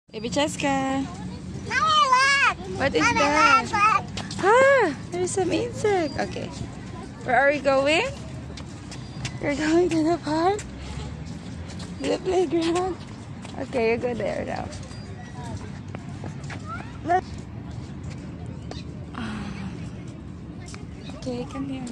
Baby Cheska. Mommy, look! What is Mommy, that? look! Ah, there's some insect. Okay. Where are we going? We're going to the park? The playground? Okay, you go there now. Look. Okay, come here.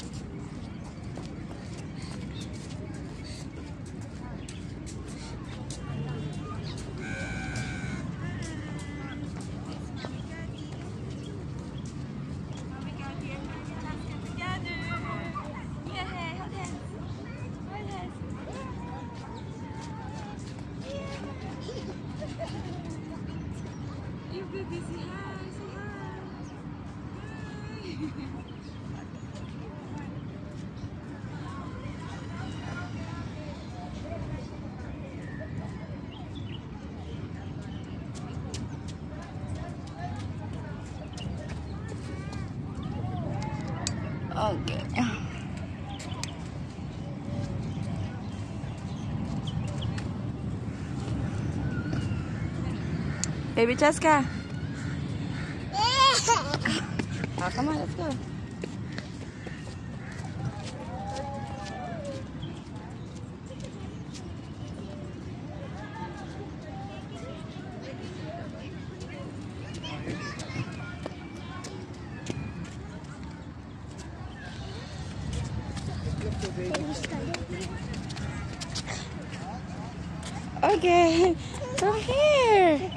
You baby, say hi, say hi. Okay. Baby Cheska. Oh, come on, let's go. Okay, come here.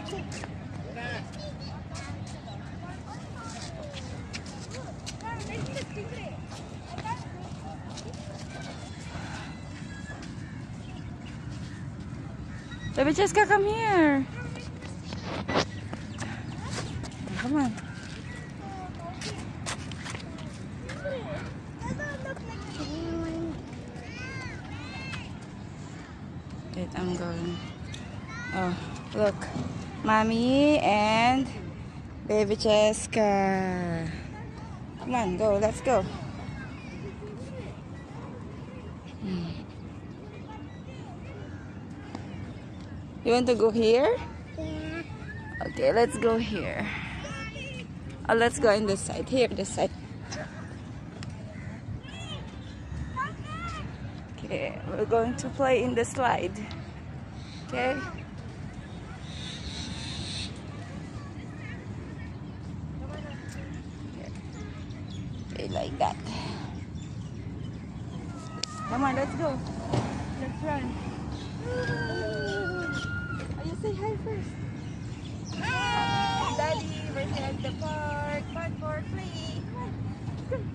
Baby Cheska, come here. Come on. Wait, I'm going. Oh, look. Mommy and Baby Cheska. Come on, go. Let's go. You want to go here? Yeah. Okay, let's go here. Oh, let's go in this side. Here, this side. Okay, we're going to play in the slide. Okay? Okay, like that. Come on, let's go. Let's run. Oh, you say hi first. Hi, Daddy. We're here at the park. Park for free. Come on.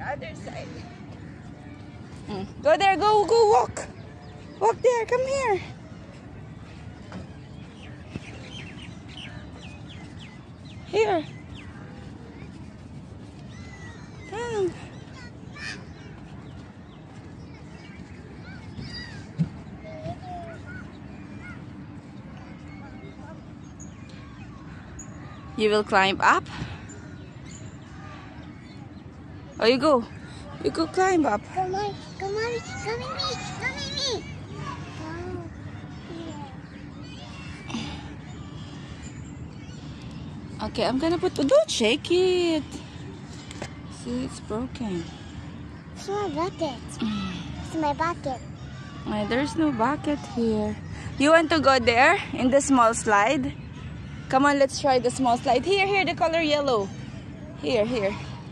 other side. Go there, go walk. Walk there, come here. Here. Come. You will climb up. Oh, you go climb up. Come on, come on, come with me, come with me. Okay, I'm gonna put. Don't shake it. See, it's broken. It's my bucket. It's my bucket. There's no bucket here. You want to go there in the small slide? Come on, let's try the small slide. Here, the color yellow. Here. Here.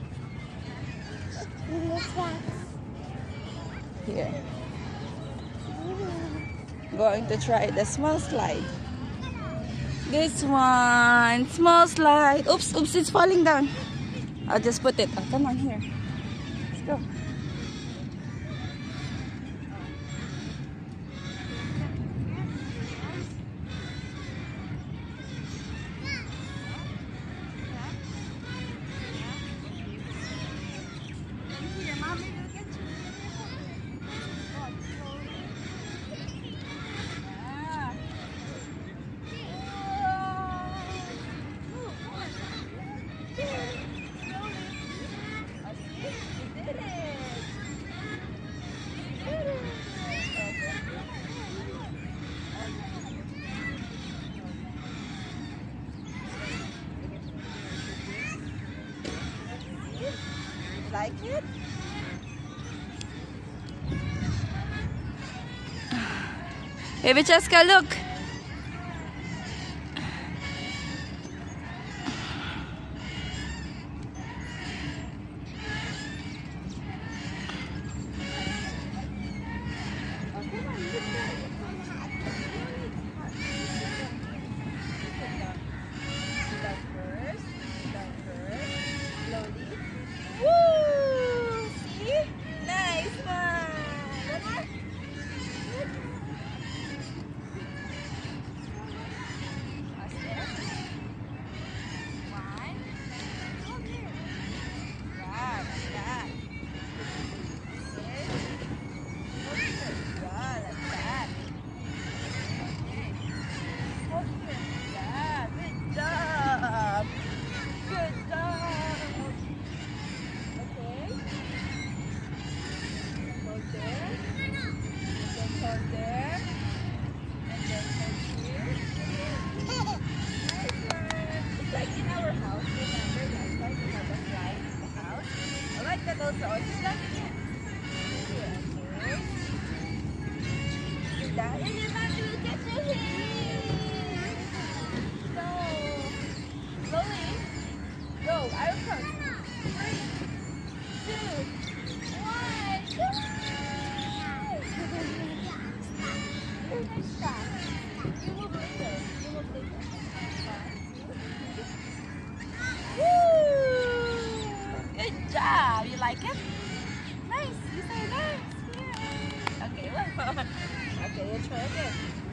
Going to try the small slide. This one, small slide. Oops, it's falling down. I'll just put it. Oh, come on, here. Let's go. Like it? Baby Cheska, look. You like it? Nice. You say nice. Yeah. Okay, look. Okay, let's try again.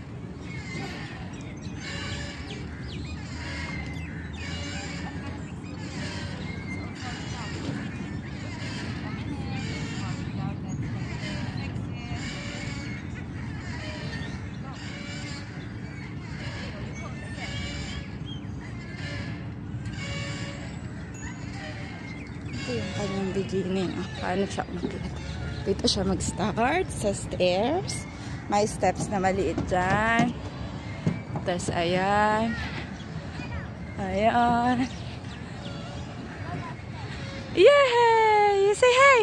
Ito yung kanyang beginning. Paano siya dito siya mag-start sa stairs. May steps na maliit dyan. Tapos ayan. Ayan. Yay! You say hey!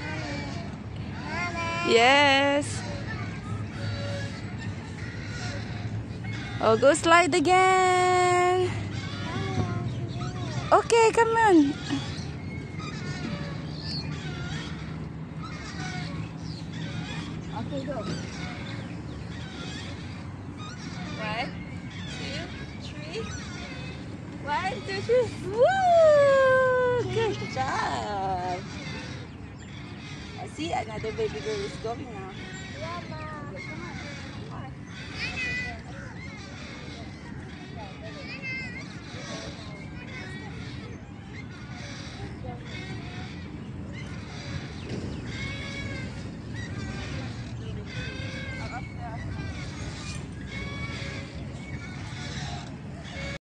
Yes! Oh, go slide again! Okay, come on! Okay, go. 1, 2, 3. 1, 2, 3. Woo! Good job. See, another baby girl is going now.